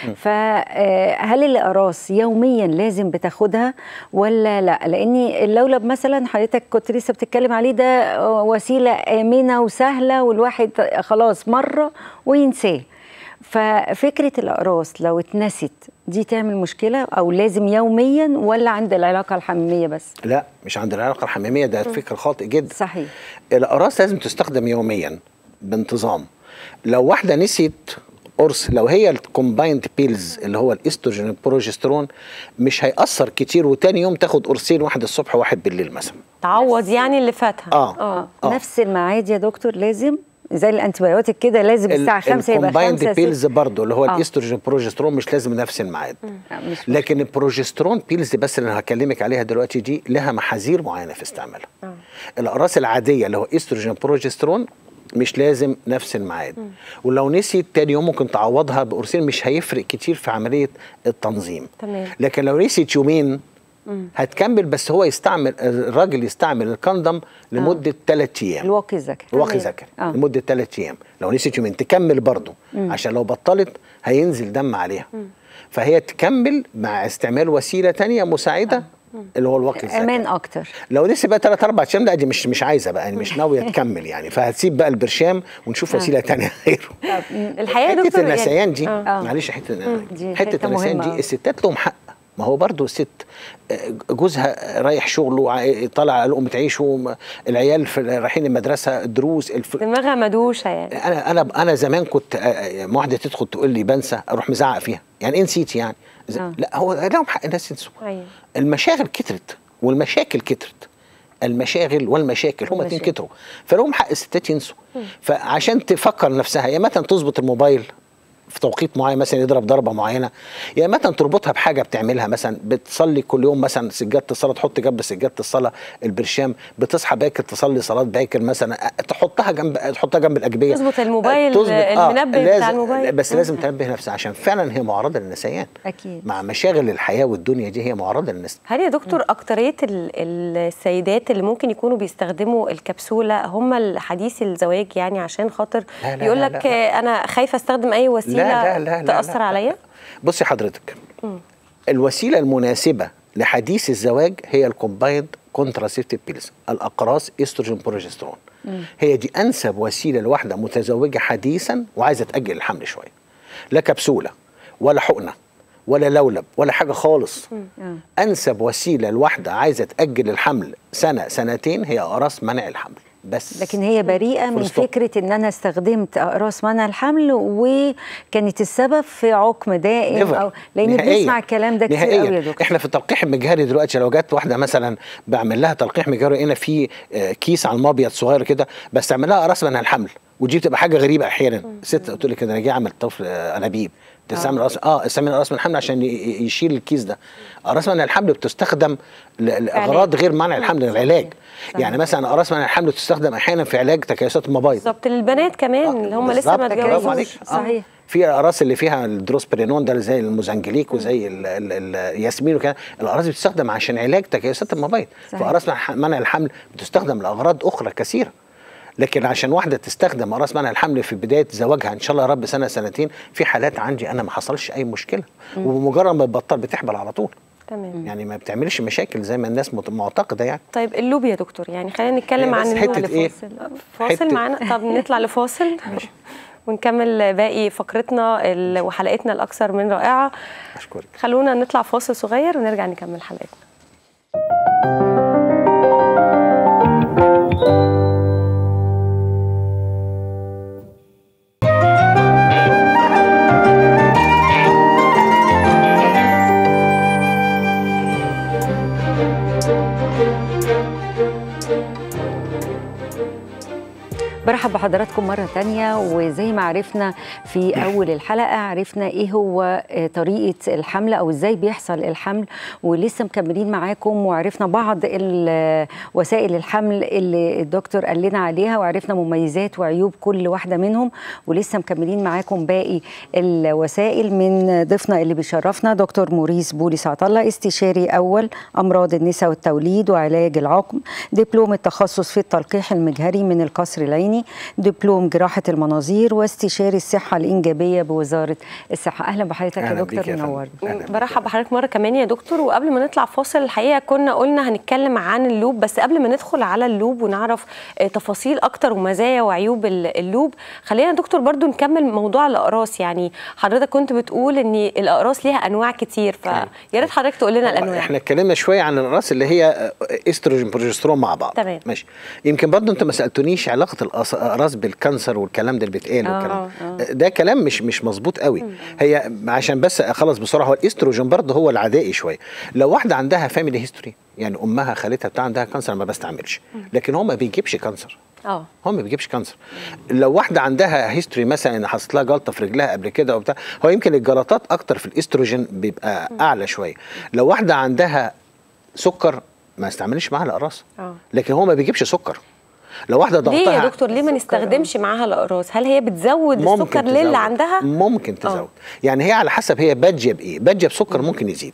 فهل الاقراص يوميا لازم بتاخدها ولا لا؟ لان اللولب مثلا حضرتك كنت لسه بتتكلم عليه ده وسيله امنه وسهله والواحد خلاص مره وينساه، ففكره الاقراص لو اتنست دي تعمل مشكله او لازم يوميا ولا عند العلاقه الحميميه بس؟ لا مش عند العلاقه الحميميه، ده فكر خاطئ جدا. صحيح. الاقراص لازم تستخدم يوميا بانتظام. لو واحده نسيت قرص، لو هي الكومبايند بيلز اللي هو الاستروجين والبروجسترون مش هيأثر كتير، وتاني يوم تاخد قرصين، واحد الصبح وواحد بالليل مثلا، تعوض يعني اللي فاتها. نفس الميعاد يا دكتور، لازم زي الانتيبيوتيك كده لازم الساعه 5 يبقى 5 الكومبايند بيلز برضه اللي هو الاستروجين والبروجسترون مش لازم نفس الميعاد. لكن البروجسترون بيلز بس اللي انا هكلمك عليها دلوقتي دي لها محاذير معينه في استعمالها. الاقراص العاديه اللي هو استروجين وبروجسترون مش لازم نفس الميعاد، ولو نسيت تاني يوم ممكن تعوضها بقرصين، مش هيفرق كتير في عمليه التنظيم. تمام. لكن لو نسيت يومين هتكمل، بس هو يستعمل الراجل يستعمل الكندم لمده 3 ايام. الواقي ذكر. الواقي ذكر لمده 3 ايام. لو نسيت يومين تكمل برضه، عشان لو بطلت هينزل دم عليها. فهي تكمل مع استعمال وسيله تانية مساعده اللي هو الواقي الذكر، امان اكتر. لو لسه بقى 3-4 ايام لا دي مش عايزه بقى، يعني مش ناويه تكمل يعني، فهتسيب بقى البرشام ونشوف وسيله ثانيه غيره. الحقيقه حته دكتور النسيان دي معلش، حته النسيان دي الستات لهم حق. ما هو برضه الست جوزها رايح شغله، طالع لقمة عيشه، العيال رايحين المدرسه، الدروس، دماغها مدوشه يعني. انا زمان كنت واحده تدخل تقول لي بنسى، اروح مزعق فيها، يعني ايه نسيت يعني؟ لا هو لهم حق الناس ينسوا. المشاغل كترت والمشاكل كترت، المشاغل والمشاكل هما اتنين كتروا، فلهم حق الستات ينسوا. فعشان تفكر نفسها يا مثلا تظبط الموبايل في توقيت معين، مثلا يضرب ضربه معينه، يا مثلا تربطها بحاجه بتعملها، مثلا بتصلي كل يوم مثلا سجاده الصلاه، تحط جنب سجاده الصلاه البرشام، بتصحى باكر تصلي صلاه باكر مثلا، تحطها جنب الاجبيه، تظبط الموبايل، المنبه بتاع الموبايل، بس لازم تنبه نفسها، عشان فعلا هي معرضه للنسيان. اكيد مع مشاغل الحياه والدنيا دي هي معرضه للنسيان. هل يا دكتور اكتريه السيدات اللي ممكن يكونوا بيستخدموا الكبسوله هم حديثي الزواج، يعني عشان خاطر يقول لك انا خايفه استخدم اي وسيله لا تأثر عليا؟ بصي حضرتك، الوسيله المناسبه لحديث الزواج هي الكومبايند كونتراسيبتيف بيلز، الاقراص استروجين بروجسترون. هي دي انسب وسيله لواحده متزوجه حديثا وعايزه تاجل الحمل شويه. لا كبسوله ولا حقنه ولا لولب ولا حاجه خالص. انسب وسيله لواحده عايزه تاجل الحمل سنه سنتين هي اقراص منع الحمل بس. لكن هي بريئه من فكره ان انا استخدمت اقراص منع الحمل وكانت السبب في عقم دائم، او لان بنسمع الكلام ده كتير قوي يا دكتور. احنا في التلقيح المجهري دلوقتي لو جت واحده مثلا بعمل لها تلقيح مجهري، هنا في كيس على المبيض صغير كده، بس اعمل لها اقراص منع الحمل، ودي بتبقى حاجه غريبه احيانا. ست قلت لك كده انا جاي اعمل طفل انابيب، تستعمل استعمل اقراص من الحمل عشان يشيل الكيس ده. اقراص منع الحمل بتستخدم لاغراض غير منع الحمل، العلاج. يعني مثلا اقراص منع الحمل تستخدم احيانا في علاج تكيسات المبايض، بالظبط، للبنات كمان اللي هم لسه ما اتجوزوش. صحيح. في اقراص اللي فيها الدروسبرينون ده زي الموزانجليك وزي الياسمين وكده، الاقراص بتستخدم عشان علاج تكيسات المبايض. فاقراص منع الحمل بتستخدم لاغراض اخرى كثيره. لكن عشان واحده تستخدم اقراص منع الحمل في بدايه زواجها ان شاء الله يا رب سنه سنتين، في حالات عندي انا ما حصلش اي مشكله، وبمجرد ما تبطل بتحبل على طول. تمام. يعني ما بتعملش مشاكل زي ما الناس معتقده يعني. طيب اللوب يا دكتور، يعني خلينا نتكلم عن حته ايه؟ فاصل معانا. طب نطلع لفاصل ونكمل باقي فقرتنا وحلقتنا الاكثر من رائعه. اشكرك. خلونا نطلع فاصل صغير ونرجع نكمل حلقتنا. برحب بحضراتكم مرة تانية. وزي ما عرفنا في أول الحلقة، عرفنا إيه هو طريقة الحمل أو إزاي بيحصل الحمل، ولسه مكملين معاكم وعرفنا بعض وسائل الحمل اللي الدكتور قال لنا عليها، وعرفنا مميزات وعيوب كل واحدة منهم، ولسه مكملين معاكم باقي الوسائل من ضيفنا اللي بيشرفنا دكتور موريس بوليس عطلة، استشاري أول أمراض النساء والتوليد وعلاج العقم، دبلوم التخصص في التلقيح المجهري من القصر العيني، دبلوم جراحة المناظير، واستشاري الصحة الإنجابية بوزارة الصحة. أهلا بحضرتك يا دكتور، منورنا. برحب بحضرتك مرة كمان يا دكتور. وقبل ما نطلع فاصل الحقيقة كنا قلنا هنتكلم عن اللوب، بس قبل ما ندخل على اللوب ونعرف تفاصيل أكتر ومزايا وعيوب اللوب، خلينا دكتور برضو نكمل موضوع الأقراص. يعني حضرتك كنت بتقول إن الأقراص ليها أنواع كتير، فيا ريت حضرتك تقول لنا الأنواع. احنا اتكلمنا شوية عن الأقراص اللي هي استروجين بروجسترون مع بعض. تمام. ماشي. يمكن برضو انت ما سألتونيش علاقة الأقراص بالكانسر والكلام ده اللي بيتقال والكلام ده كلام مش مظبوط قوي. هي عشان بس اخلص بسرعة، هو الاستروجين برضو هو العدائي شوية. لو واحدة عندها فاميلي هيستوري، يعني امها خالتها بتاع عندها كانسر، ما بستعملش، لكن هو ما بيجيبش كانسر. هو ما بيجيبش كانسر. لو واحده عندها هيستوري مثلا ان حصلت لها جلطه في رجلها قبل كده وبتاع، هو يمكن الجلطات اكتر في الاستروجين بيبقى اعلى شويه. لو واحده عندها سكر ما استعملش معاها الاقراص، لكن هو ما بيجيبش سكر. لو واحده ضغطها، ليه يا دكتور ليه ما نستخدمش معاها الاقراص؟ هل هي بتزود السكر للي عندها؟ ممكن تزود. يعني هي على حسب هي باديه بايه. باديه بسكر ممكن يزيد،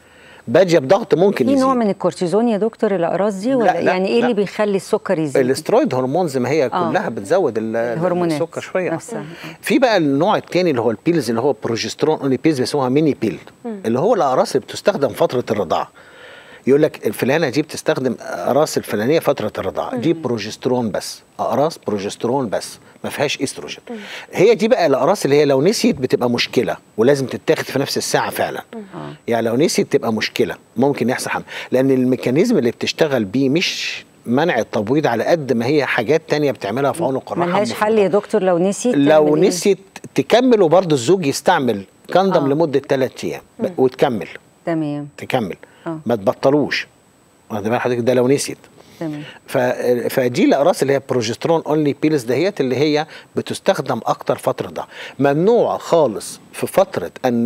باديه بضغط ممكن يزيد. في نوع من الكورتيزون يا دكتور الاقراص دي ولا لا يعني ايه اللي بيخلي السكر يزيد؟ الاسترويد هرمونز، ما هي كلها بتزود السكر شويه. في بقى النوع الثاني اللي هو البيلز، اللي هو بروجسترون اونلي بيلز، بيسموها ميني بيل، اللي هو الاقراص اللي بتستخدم فتره الرضاعه. يقول لك الفلانه دي بتستخدم اقراص الفلانيه فتره الرضاعه، دي بروجسترون بس، اقراص بروجسترون بس ما فيهاش استروجين. هي دي بقى الاقراص اللي هي لو نسيت بتبقى مشكله، ولازم تتاخد في نفس الساعه فعلا. يعني لو نسيت تبقى مشكله، ممكن يحصل حمل، لان الميكانيزم اللي بتشتغل بيه مش منع التبويض على قد ما هي حاجات تانية بتعملها في عنق الرحم. ملهاش حل يا دكتور لو نسيت؟ لو نسيت تكمل، وبرضه الزوج يستعمل كندم لمده 3 ايام وتكمل. تمام. تكمل ما تبطلوش. واخد بال حضرتك؟ ده لو نسيت. تمام. فدي الاقراص اللي هي بروجسترون اونلي بيلز دهيت، اللي هي بتستخدم اكتر فتره ضعف. ممنوع خالص في فتره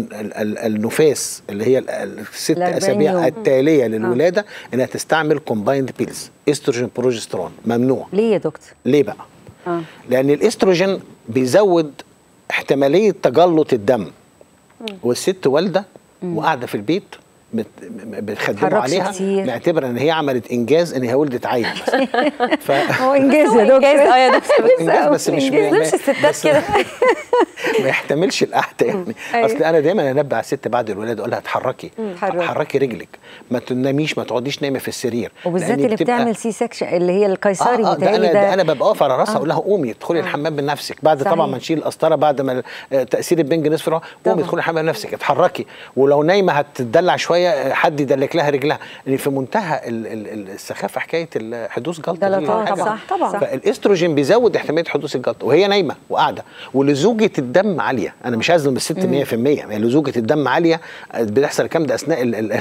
النفاس اللي هي ال6 اسابيع التاليه للولاده انها تستعمل كومبايند بيلز استروجين بروجسترون. ممنوع. ليه يا دكتور؟ ليه بقى؟ لان الاستروجين بيزود احتماليه تجلط الدم، والست والده وقاعده في البيت بتخدموا عليها، نعتبر ان هي عملت انجاز ان هي ولدت عيل. هو انجاز يا دكتور. يا دكتور انجاز بس مش الستات كده ما يحتملش القعده يعني. اصل انا دايما انبه على الست بعد الولاده اقول لها اتحركي، حركي رجلك، ما تناميش، ما تقعديش نايمه في السرير، وبالذات اللي بتعمل سي سكشن اللي هي القيصري. ده انا ببقى واقف على راسها اقول لها قومي ادخلي الحمام بنفسك، بعد طبعا ما نشيل القسطره، بعد ما تاثير البنج نصف قومي ادخلي الحمام بنفسك، اتحركي. ولو نايمه هتدلع شويه حد يدلك لها رجلها، اللي في منتهى السخافه حكايه حدوث جلطه. طبعا. فالاستروجين بيزود احتماليه حدوث الجلطه وهي نايمه وقاعده. ولزوجه الدم عاليه، انا مش هظلم الست 100%، يعني لزوجه الدم عاليه بتحصل الكلام ده اثناء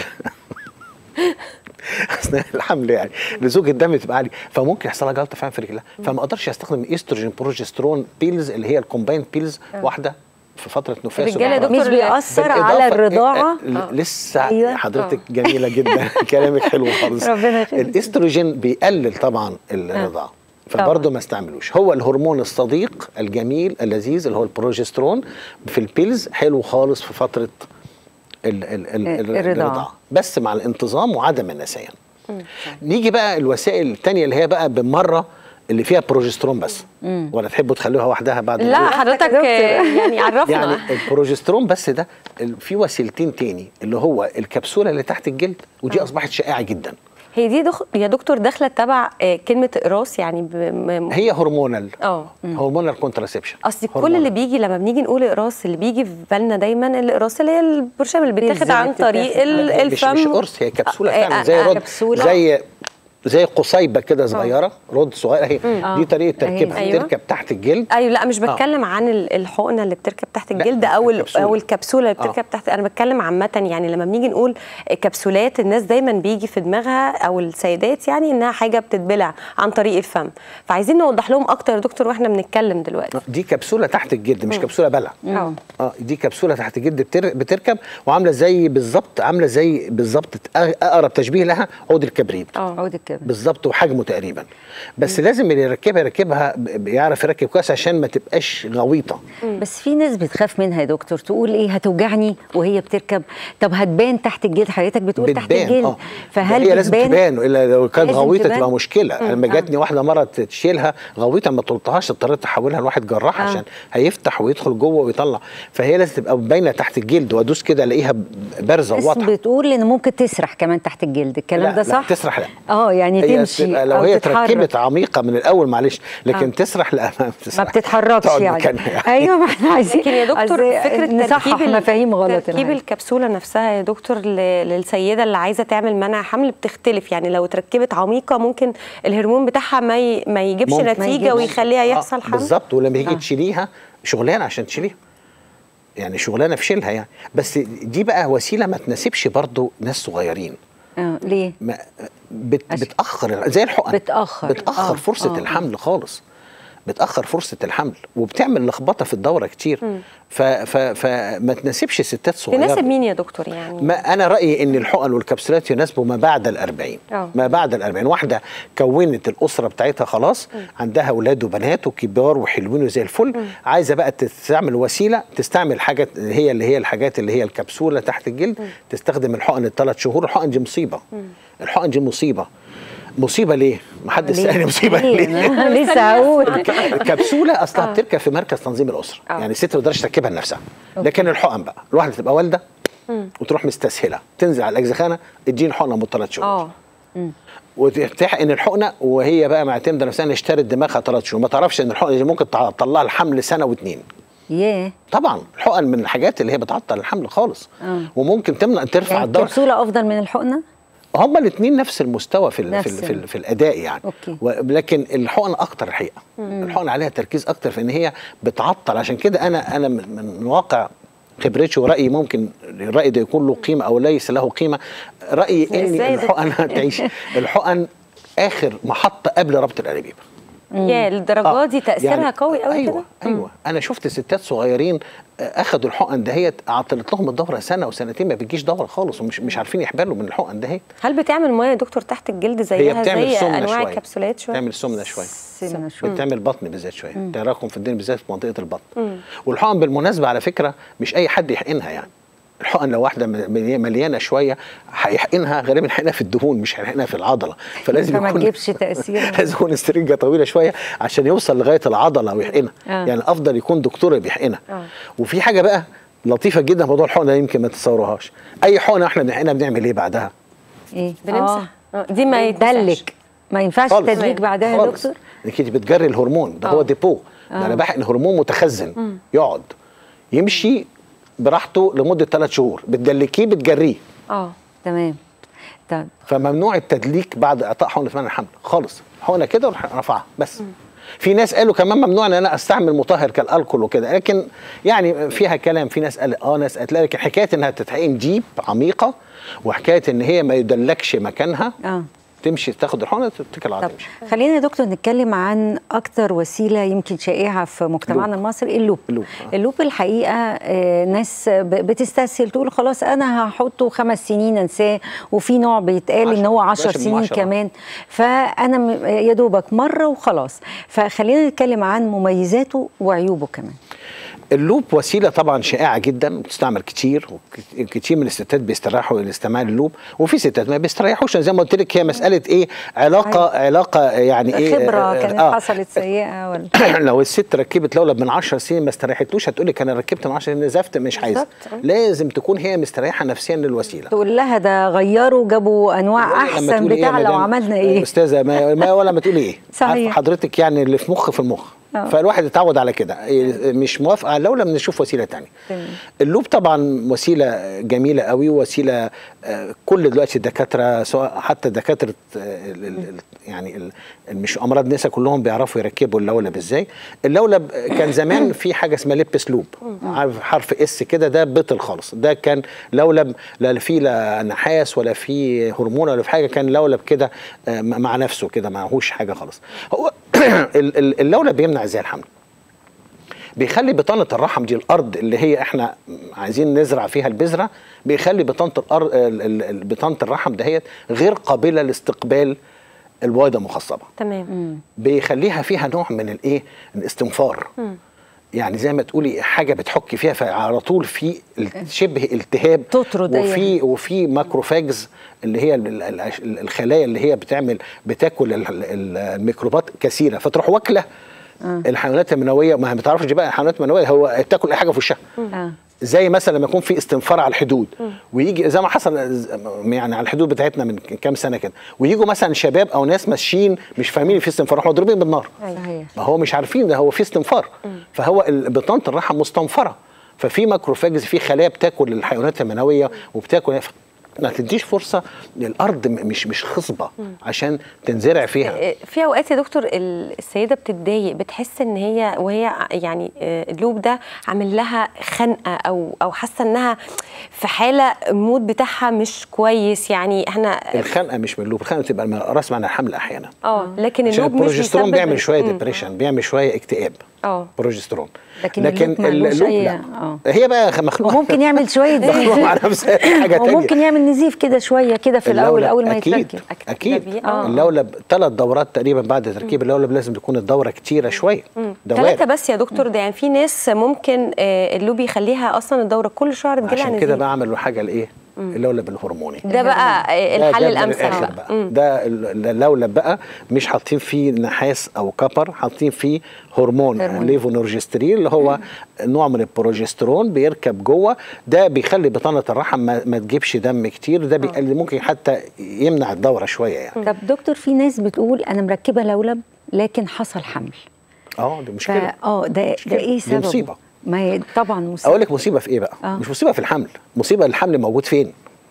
اثناء الحمل، يعني لزوج الدم تبقى عالي، فممكن يحصل لها جلطه فعلا في رجلها. فما اقدرش استخدم استروجين بروجسترون بيلز اللي هي الكومبايند بيلز واحده في فتره نفاس. مش بيأثر على الرضاعه؟ لسه أيوة. حضرتك جميله جدا كلامك حلو خالص. الاستروجين بيقلل طبعا الرضاعه، فبرضه ما استعملوش. هو الهرمون الصديق الجميل اللذيذ اللي هو البروجسترون في البيلز حلو خالص في فتره الرضاعه، بس مع الانتظام وعدم النسيان. نيجي بقى الوسائل الثانيه اللي هي بقى بالمره اللي فيها بروجسترون بس، ولا تحبوا تخلوها وحدها بعد؟ لا حضرتك يعني عرفنا. يعني البروجسترون بس ده في وسيلتين تاني، اللي هو الكبسوله اللي تحت الجلد، ودي اصبحت شائعه جدا. هي دي يا دكتور داخله تبع كلمه اقراص يعني هي هرمونال. هرمونال كونتراسبشن. اصل كل اللي بيجي لما بنيجي نقول اقراص اللي بيجي في بالنا دايما الاقراص اللي هي البرشام اللي بيتاخد عن طريق الفم. مش قرص، هي كبسوله فعلا زي رد، زي قصيبه كده صغيره، رد صغير اهي. دي طريقه تركيبها. أيوة. تركب تحت الجلد. ايوه لا مش بتكلم عن الحقنه اللي بتركب تحت الجلد او الكبسوله اللي بتركب تحت. انا بتكلم عامه، يعني لما بنيجي نقول كبسولات الناس دايما بيجي في دماغها او السيدات يعني انها حاجه بتتبلع عن طريق الفم، فعايزين نوضح لهم اكتر يا دكتور واحنا بنتكلم دلوقتي. دي كبسوله تحت الجلد مش كبسوله بلع. دي كبسوله تحت الجلد بتركب وعامله زي بالظبط، اقرب تشبيه لها عود الكبريت. عود الكبريت بالظبط، وحجمه تقريبا. بس لازم اللي يركبها بيعرف يركب كويس عشان ما تبقاش غويطه. بس في ناس بتخاف منها يا دكتور، تقول ايه هتوجعني وهي بتركب، طب هتبان تحت الجلد، حضرتك بتقول تحت الجلد فهل هي لازم تبان، الا لو كانت غويطه تبقى مشكله. لما جاتني واحده مره تشيلها غويطه ما تلطهاش، اضطريت احولها لواحد جراح عشان هيفتح ويدخل جوه ويطلع، فهي لازم تبقى باينه تحت الجلد، وادوس كده الاقيها بارزه وواضحه. بتقول ان ممكن تسرح كمان تحت الجلد، الكلام ده صح؟ لا تسرح لا. يعني تمشي لو هي تركبت عميقه من الاول معلش، لكن تسرح لا ما بتتحركش يعني. ايوه ما احنا عايزين. لكن يا دكتور فكره نصحح مفاهيم غلط. تركيب الكبسوله نفسها يا دكتور للسيده اللي عايزه تعمل منع حمل بتختلف، يعني لو اتركبت عميقه ممكن الهرمون بتاعها ما يجيبش نتيجه ويخليها يحصل حمل. بالظبط. ولما يجي تشيليها شغلانه عشان تشيليها، يعني شغلانه في شيلها يعني. بس دي بقى وسيله ما تناسبش برضو ناس صغيرين. ليه؟ بتاخر زي الحقن، بتاخر فرصه الحمل خالص، بتاخر فرصه الحمل وبتعمل لخبطه في الدوره كتير. فما تناسبش ستات صغيره. تناسب مين يا دكتور يعني؟ ما انا رايي ان الحقن والكبسولات يناسبوا ما بعد ال40. ما بعد ال40 واحده كونت الاسره بتاعتها خلاص، عندها اولاد وبنات وكبار وحلوين وزي الفل، عايزه بقى تستعمل وسيله، تستعمل حاجه هي الحاجات اللي هي الكبسوله تحت الجلد، تستخدم الحقن ال3 شهور. الحقن دي مصيبه. الحقن دي مصيبه ليه؟ ما حدش سألني مصيبه ليه؟ لسه هقول. الكبسوله اصلا بتركب في مركز تنظيم الاسره، يعني الست ما تقدرش تركبها لنفسها. لكن الحقن بقى الواحده تبقى والده وتروح مستسهله، تنزل على الاجزخانه اديني حقنه من 3 شهور. وتحقن الحقنه وهي بقى معتمده نفسها اشترت دماغها 3 شهور، ما تعرفش ان الحقنه دي ممكن تطلع الحمل سنه و2. طبعا الحقن من الحاجات اللي هي بتعطل الحمل خالص. وممكن ترفع يعني الدوره. الكبسوله افضل من الحقنه؟ هما الاثنين نفس المستوى في الاداء يعني. لكن الحقن اكتر الحقيقه. الحقن عليها تركيز اكتر في ان هي بتعطل. عشان كده انا من واقع خبرتي ورأيي، ممكن الرأي ده يكون له قيمة أو ليس له قيمة، رأيي إن الحقن تعيش الحقن آخر محطة قبل ربط الأنابيب. يا للدرجة دي تأثيرها يعني قوي قوي كده؟ أيوة. أنا شفت ستات صغيرين أخدوا الحقن دهيت، عطلت لهم الدورة سنة وسنتين، ما بتجيش دورة خالص، ومش عارفين يحبلوا من الحقن دهيت. هل بتعمل مية يا دكتور تحت الجلد زيها زي أنواع الكبسولات شوية؟ بتعمل سمنة شوية. بتعمل بطن بالذات شوية، تراكم في الدين بالذات في منطقة البطن. والحقن بالمناسبة على فكرة مش أي حد يحقنها يعني. الحقن لو واحده مليانه شويه هيحقنها غالبا هيحقنها في الدهون مش هيحقنها في العضله، فلازم ما تجيبش تاثير. لازم يكون استرنجه طويله شويه عشان يوصل لغايه العضله ويحقنها. يعني افضل يكون دكتور بيحقنها. وفي حاجه بقى لطيفه جدا موضوع الحقنه يمكن ما تتصوروهاش. اي حقنه احنا بنحقنها بنعمل ايه بعدها؟ بنمسح. دي ما يدلك، ما ينفعش تدليك بعدها يا دكتور. انك انت بتجري الهرمون ده، هو ديبو. انا بحقن هرمون متخزن يقعد يمشي براحته لمده 3 شهور، بتدلكيه بتجريه. تمام. طيب فممنوع التدليك بعد اعطاء حقنه منع الحمل خالص، حقنه كده ورفعها بس. في ناس قالوا كمان ممنوع ان انا استعمل مطهر كالالكول وكده، لكن يعني فيها كلام. في ناس قال ناس قالت، لكن حكايه انها تتحقن ديب عميقه، وحكايه ان هي ما يدلكش مكانها تمشي تاخد الحقنه تتكل على تمشي. خلينا يا دكتور نتكلم عن اكتر وسيله يمكن شائعه في مجتمعنا المصري، اللوب. اللوب الحقيقه ناس بتستسهل تقول خلاص انا هحطه 5 سنين انساه، وفي نوع بيتقال ان هو 10 سنين كمان، فانا يا دوبك مره وخلاص. فخلينا نتكلم عن مميزاته وعيوبه كمان. اللوب وسيله طبعا شائعه جدا بتستعمل كتير، وكتير من الستات بيستريحوا لاستعمال اللوب، وفي ستات ما بيستريحوش. زي ما قلت لك هي مساله ايه، علاقه يعني ايه، خبره كانت حصلت سيئه ولا لو الست ركبت لولب من 10 سنين ما استريحتلوش هتقول لك انا ركبت من 10 سنين نزفت مش عايزه. لازم تكون هي مستريحه نفسيا للوسيله. تقول لها ده غيروا جابوا انواع احسن بتاع لو عملنا ايه استاذه ما ولا ما تقولي ايه. صحيح. حضرتك يعني اللي في المخ فالواحد اتعود على كده، مش موافق على اللولب نشوف وسيله ثانيه. اللوب طبعا وسيله جميله قوي، وسيله كل دلوقتي الدكاتره سواء حتى دكاتره يعني مش امراض نساء كلهم بيعرفوا يركبوا اللولب ازاي. اللولب كان زمان في حاجه اسمها لبس لوب، عارف حرف اس كده، ده بطل خالص، ده كان لولب لا فيه لا نحاس ولا فيه هرمون ولا في حاجه، كان لولب كده مع نفسه كده، معهوش حاجه خالص. هو اللولب بيمنع ازاي الحمل، بيخلي بطانه الرحم دي الارض اللي هي احنا عايزين نزرع فيها البذره، بيخلي بطانه الرحم دهيت غير قابله لاستقبال البويضه المخصبه. تمام. بيخليها فيها نوع من الايه، الاستنفار. يعني زي ما تقولي حاجه بتحك فيها، فعلى طول في شبه التهاب تطرد، وفي ماكروفاجز اللي هي الخلايا اللي هي بتاكل الميكروبات كثيره، فتروح واكله الحيوانات المنويه. ما بتعرفش بقى الحيوانات المنويه هو بتاكل اي حاجه في وشها. زي مثلا لما يكون في استنفار على الحدود، ويجي زي ما حصل يعني على الحدود بتاعتنا من كام سنه كده، ويجوا مثلا شباب او ناس ماشيين مش فاهمين في استنفار، راحوا مضروبين بالنار. ما هو مش عارفين ده هو في استنفار. فهو بطانه الرحم مستنفره، ففي ماكروفاجز، في خلايا بتاكل الحيوانات المنويه وبتاكل، ما تديش فرصه للارض مش خصبه عشان تنزرع فيها. في اوقات يا دكتور السيده بتتضايق، بتحس ان وهي يعني اللوب ده عامل لها خنقه او حاسه انها في حاله المود بتاعها مش كويس. يعني احنا الخنقه مش من اللوب، الخنقه بتبقى راس معنى الحمل احيانا. لكن اللوب مش البروجسترون بيعمل شويه ديبريشن، بيعمل شويه اكتئاب. بروجسترون، لكن اللوب لا. هي بقى مخلوقه، ممكن يعمل شويه مع نفسها حاجه ثانيه، وممكن يعمل نزيف كده شويه كده في اول ما يتركب. اكيد اللولب 3 دورات تقريبا بعد تركيب اللولب لازم تكون الدوره كتيره شويه. 3 بس يا دكتور؟ ده يعني في ناس ممكن اللوب يخليها اصلا الدوره كل شهر تجيلها نزيف. عشان كده بعمل حاجه الايه، اللولب الهرموني ده بقى الحل الامثل بقى. ده اللولب بقى مش حاطين فيه نحاس او كبر، حاطين فيه هرمون ليفونورجسترين اللي هو نوع من البروجسترون بيركب جوه، ده بيخلي بطانه الرحم ما تجيبش دم كتير، ده بيقلل ممكن حتى يمنع الدوره شويه يعني. طب دكتور، في ناس بتقول انا مركبه لولب لكن حصل حمل. دي مشكله. ده ايه سببه؟ دي مصيبه. ما هي طبعا مصيبه. اقول لك مصيبه في ايه بقى؟ مش مصيبه في الحمل، مصيبه الحمل موجود فين؟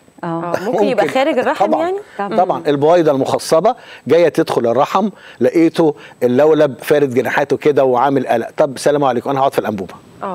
ممكن يبقى خارج الرحم. طبعًا يعني طبعا البويضه المخصبه جايه تدخل الرحم، لقيته اللولب فارد جناحاته كده وعامل قلق، طب سلام عليكم انا هقعد في الانبوبه.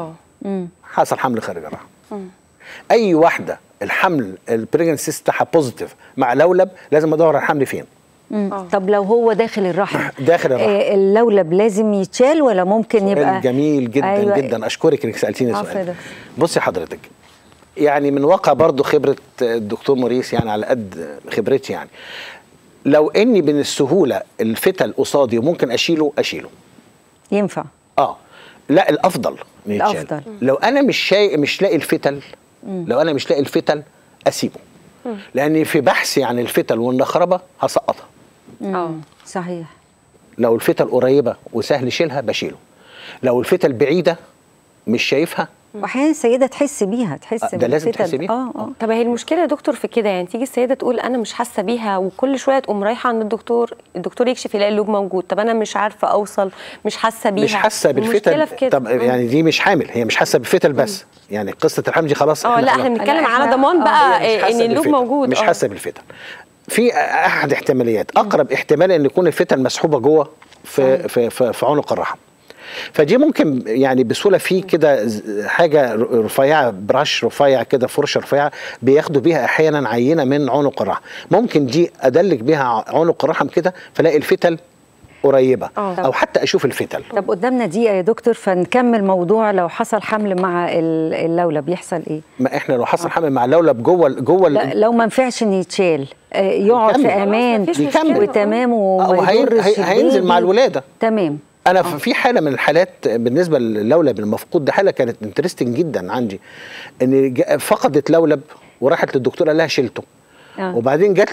حصل حمل خارج الرحم. اي واحده الحمل البريجنسي بتاعها بوزيتيف مع لولب لازم ادور على الحمل فين. طب لو هو داخل الرحم داخل الرحم اللولب لازم يتشال ولا ممكن يبقى؟ جميل جدا جدا، اشكرك انك سالتيني السؤال. بصي حضرتك، يعني من واقع برضو خبرة الدكتور موريس، يعني على قد خبرتي، يعني لو اني من السهولة الفتل قصادي وممكن اشيله ينفع. لا الافضل يتشال. لو انا مش لاقي الفتل، لو انا مش لاقي الفتل اسيبه، لاني في بحثي عن الفتل والنخربة هسقطها. صحيح. لو الفتل قريبة وسهل شيلها بشيله، لو الفتل بعيدة مش شايفها، واحيانا السيده تحس بيها، ده لازم تحس بيها. طب هي المشكله يا دكتور في كده، يعني تيجي السيده تقول انا مش حاسه بيها، وكل شويه تقوم رايحه عند الدكتور يكشف يلاقي اللوب موجود، طب انا مش عارفه اوصل، مش حاسه بيها، مش حاسه بالفتل. طب يعني دي مش حامل، هي مش حاسه بالفتل بس، يعني قصه الحمل دي خلاص. لا احنا بنتكلم على ضمان بقى ان اللوب موجود. مش حاسه بالفتل. في احد احتماليات، اقرب احتمال ان يكون الفتل مسحوبه جوه في عنق الرحم، فدي ممكن يعني بسهوله في كده حاجه رفيعه، براش رفيع كده، فرشه رفيعه بياخدوا بيها احيانا عينه من عنق الرحم، ممكن دي ادلك بيها عنق الرحم كده فلاقي الفتل قريبه او حتى اشوف الفتل. طب قدامنا دقيقه يا دكتور فنكمل موضوع لو حصل حمل مع اللولب يحصل ايه؟ ما احنا لو حصل حمل مع اللولب جوه لو ما ينفعش ان يتشال يقعد في امان وتمام وما يضرش، هينزل مع الولاده. تمام. انا في حاله من الحالات بالنسبه للولب المفقود، ده حاله كانت انترستنج جدا عندي، ان فقدت لولب وراحت للدكتور قال لها شلته، وبعدين جات لي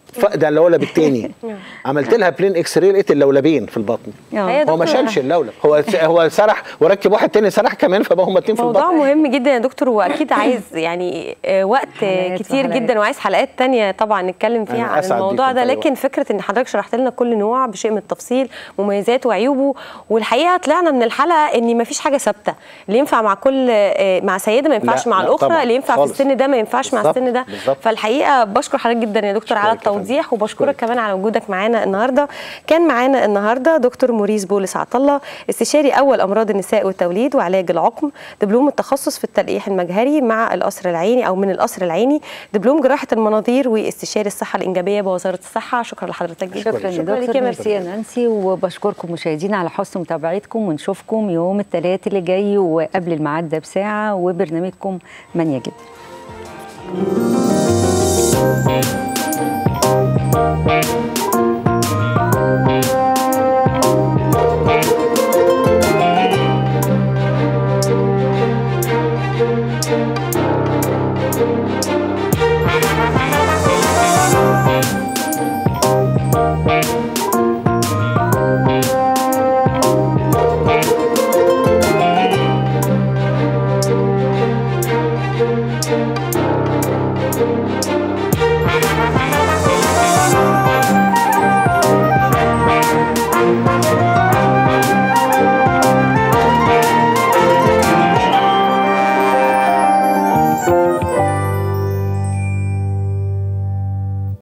فقد اللولب الثاني. عملت لها بلين اكس راي لقيت اللولبين في البطن. هو ما شالش اللولب، هو سرح وركب واحد تاني سرح كمان، فبقى هم اتنين في البطن. موضوع مهم جدا يا دكتور، واكيد عايز يعني وقت كتير جدا، وعايز حلقات تانية طبعا نتكلم فيها عن الموضوع ده. لكن فكره ان حضرتك شرحت لنا كل نوع بشيء من التفصيل، مميزاته وعيوبه، والحقيقه طلعنا من الحلقه ان ما فيش حاجه ثابته، اللي ينفع مع كل مع سيده ما ينفعش مع الاخرى، اللي ينفع في السن ده ما ينفعش مع السن ده. فالحقيقه بشكر حضرتك جدا يا دكتور على التوضيح، وبشكرك كمان على وجودك معانا النهارده. كان معانا النهارده دكتور موريس بولس عطله، استشاري اول امراض النساء والتوليد وعلاج العقم، دبلوم التخصص في التلقيح المجهري مع القصر العيني او من القصر العيني، دبلوم جراحه المناظير، واستشاري الصحه الانجابيه بوزاره الصحه. شكرا لحضرتك جدا. شكرا يا دكتور، ميرسي يا نانسي، وبشكركم مشاهدينا على حسن متابعتكم، ونشوفكم يوم الثلاث اللي جاي وقبل الميعاد ده بساعه، وبرنامجكم من يجد.